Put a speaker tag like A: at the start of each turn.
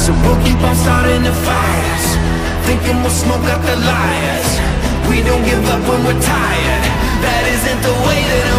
A: So we'll keep on starting the fires, thinking we'll smoke out the liars. We don't give up when we're tired. That isn't the way that